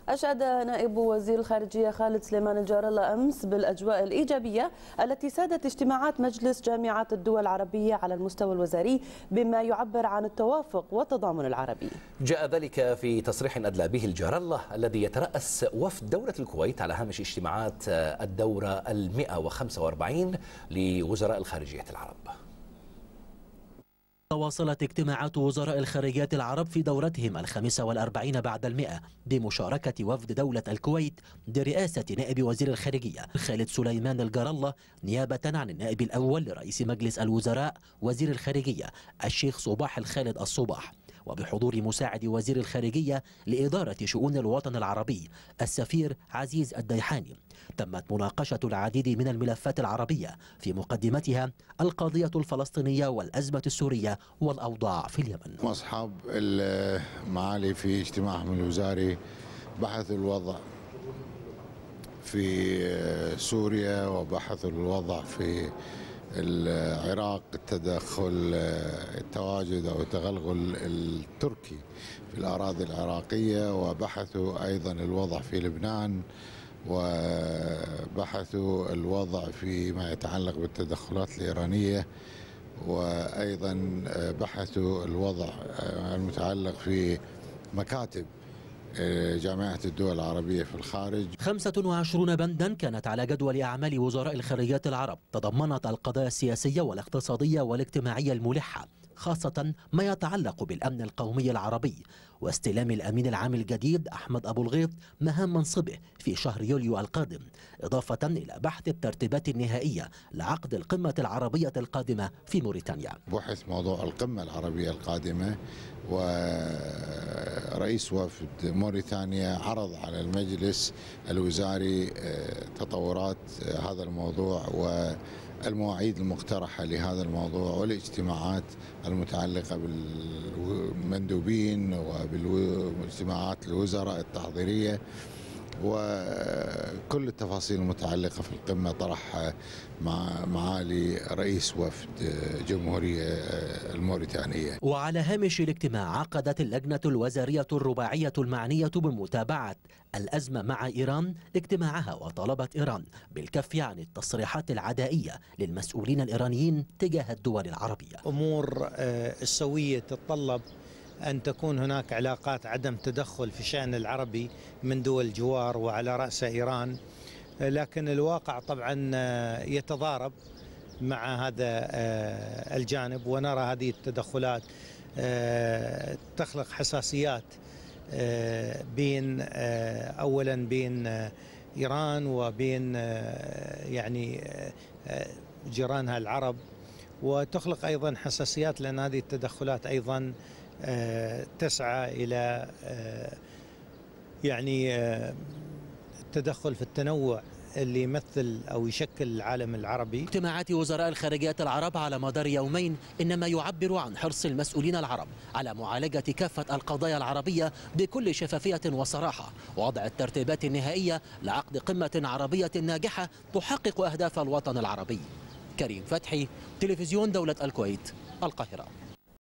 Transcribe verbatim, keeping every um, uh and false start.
أشاد نائب وزير الخارجية خالد سليمان الجار الله أمس بالأجواء الإيجابية التي سادت اجتماعات مجلس جامعات الدول العربية على المستوى الوزاري بما يعبر عن التوافق والتضامن العربي. جاء ذلك في تصريح أدلى به الجار الله الذي يترأس وفد دولة الكويت على هامش اجتماعات الدورة المئة وخمسة وأربعين لوزراء الخارجية العرب. تواصلت اجتماعات وزراء الخارجية العرب في دورتهم الخامسة والأربعين بعد المئة بمشاركة وفد دولة الكويت برئاسة نائب وزير الخارجية خالد سليمان الجار الله نيابة عن النائب الأول لرئيس مجلس الوزراء وزير الخارجية الشيخ صباح الخالد الصباح، وبحضور مساعد وزير الخارجية لإدارة شؤون الوطن العربي السفير عزيز الديحاني. تمت مناقشة العديد من الملفات العربية في مقدمتها القضية الفلسطينية والأزمة السورية والأوضاع في اليمن. أصحاب المعالي في اجتماعهم الوزاري بحثوا الوضع في سوريا وبحثوا الوضع في العراق، التدخل التواجد أو التغلغل التركي في الأراضي العراقية، وبحثوا أيضا الوضع في لبنان، وبحثوا الوضع فيما يتعلق بالتدخلات الإيرانية، وأيضا بحثوا الوضع المتعلق في مكاتب جامعة الدول العربية في الخارج. خمسة وعشرين بندا كانت على جدول أعمال وزراء الخارجية العرب تضمنت القضايا السياسية والاقتصادية والاجتماعية الملحة، خاصة ما يتعلق بالأمن القومي العربي واستلام الأمين العام الجديد أحمد أبو الغيط مهام منصبه في شهر يوليو القادم، إضافة إلى بحث الترتيبات النهائية لعقد القمة العربية القادمة في موريتانيا. بحث موضوع القمة العربية القادمة، ورئيس وفد موريتانيا عرض على المجلس الوزاري تطورات هذا الموضوع والمواعيد المقترحة لهذا الموضوع والاجتماعات المتعلقة بالمندوبين وبالاجتماعات الوزراء التحضيرية، وكل التفاصيل المتعلقة في القمة طرح مع معالي رئيس وفد جمهورية الموريتانية. وعلى هامش الاجتماع عقدت اللجنة الوزارية الرباعية المعنية بمتابعة الأزمة مع إيران اجتماعها، وطلبت إيران بالكف عن التصريحات العدائية للمسؤولين الإيرانيين تجاه الدول العربية. أمور السوية تتطلب أن تكون هناك علاقات عدم تدخل في الشأن العربي من دول الجوار وعلى رأس إيران، لكن الواقع طبعا يتضارب مع هذا الجانب، ونرى هذه التدخلات تخلق حساسيات بين أولا بين إيران وبين يعني جيرانها العرب، وتخلق أيضا حساسيات لأن هذه التدخلات أيضا تسعى إلى يعني التدخل في التنوع اللي يمثل أو يشكل العالم العربي. اجتماعات وزراء الخارجية العرب على مدار يومين إنما يعبر عن حرص المسؤولين العرب على معالجة كافة القضايا العربية بكل شفافية وصراحة، ووضع الترتيبات النهائية لعقد قمة عربية ناجحة تحقق أهداف الوطن العربي. كريم فتحي، تلفزيون دولة الكويت، القاهرة.